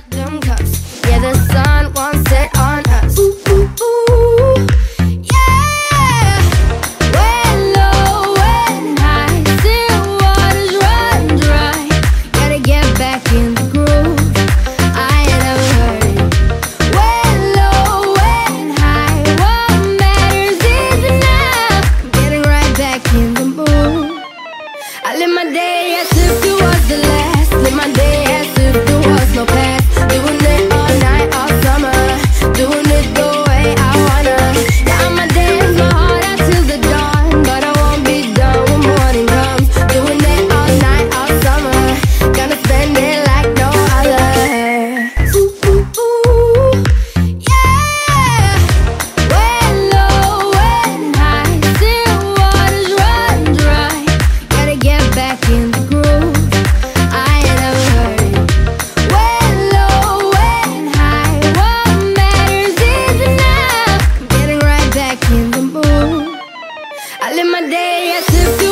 them cuffs. Yeah, the sun won't set on us. Ooh, ooh, ooh. Yeah. When low, when high, still waters run dry. Gotta get back in the groove. I ain't never heard it. When low, when high, what matters is enough. Getting right back in the mood. I live my day as if it was the last. Live my day as if there was no past. Doing it all night, all summer. Doing it the way I wanna. Yeah, I'ma dance my heart out till the dawn, but I won't be done when morning comes. Doing it all night, all summer. Gonna spend it like no other. Ooh, ooh, ooh. Yeah. When low, when high, still waters run dry. Gotta get back in the groove. I ain't never heard it. When low, when high, what matters is enough. Getting right back in the mood. I live my day as if